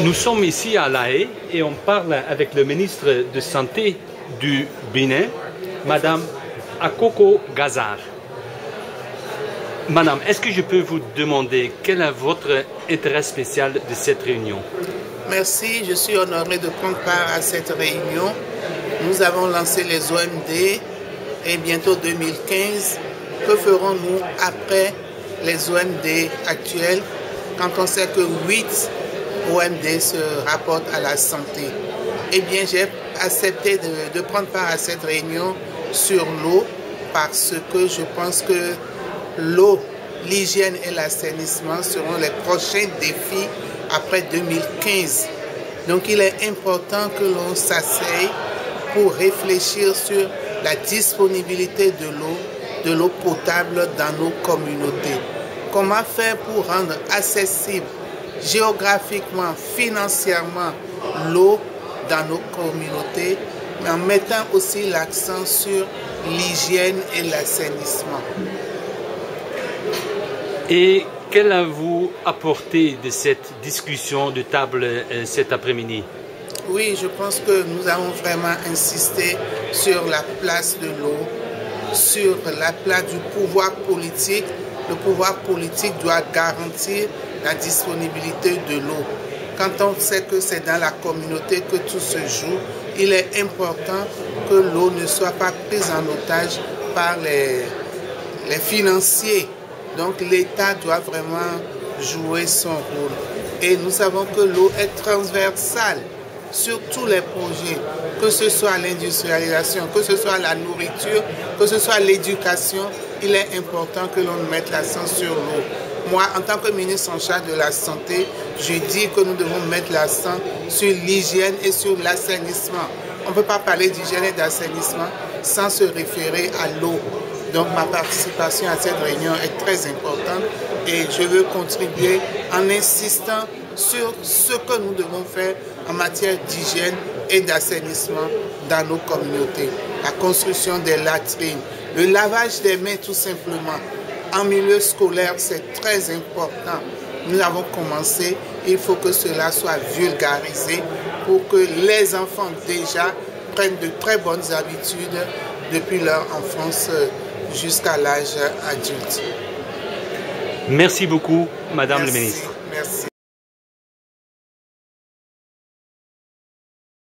Nous sommes ici à La Haye et on parle avec le ministre de Santé du Bénin, Madame Akoko Gazar. Madame, est-ce que je peux vous demander quel est votre intérêt spécial de cette réunion? Merci, je suis honoré de prendre part à cette réunion. Nous avons lancé les OMD et bientôt 2015. Que ferons-nous après les OMD actuels quand on sait que 8 OMD se rapportent à la santé? Eh bien, j'ai accepté de prendre part à cette réunion sur l'eau parce que je pense que l'eau, l'hygiène et l'assainissement seront les prochains défis après 2015. Donc il est important que l'on s'asseye pour réfléchir sur la disponibilité de l'eau potable dans nos communautés. Comment faire pour rendre accessible géographiquement, financièrement l'eau dans nos communautés, mais en mettant aussi l'accent sur l'hygiène et l'assainissement. Et qu'allez-vous apporter de cette discussion de table cet après-midi? Oui, je pense que nous avons vraiment insisté sur la place de l'eau, sur la place du pouvoir politique. Le pouvoir politique doit garantir la disponibilité de l'eau. Quand on sait que c'est dans la communauté que tout se joue, il est important que l'eau ne soit pas prise en otage par les financiers. Donc l'État doit vraiment jouer son rôle. Et nous savons que l'eau est transversale sur tous les projets, que ce soit l'industrialisation, que ce soit la nourriture, que ce soit l'éducation. Il est important que l'on mette l'accent sur l'eau. Moi, en tant que ministre en charge de la santé, je dis que nous devons mettre l'accent sur l'hygiène et sur l'assainissement. On ne peut pas parler d'hygiène et d'assainissement sans se référer à l'eau. Donc ma participation à cette réunion est très importante et je veux contribuer en insistant sur ce que nous devons faire en matière d'hygiène et d'assainissement dans nos communautés. La construction des latrines, le lavage des mains tout simplement. En milieu scolaire, c'est très important. Nous avons commencé, il faut que cela soit vulgarisé pour que les enfants déjà prennent de très bonnes habitudes depuis leur enfance jusqu'à l'âge adulte. Merci beaucoup, Madame la Ministre.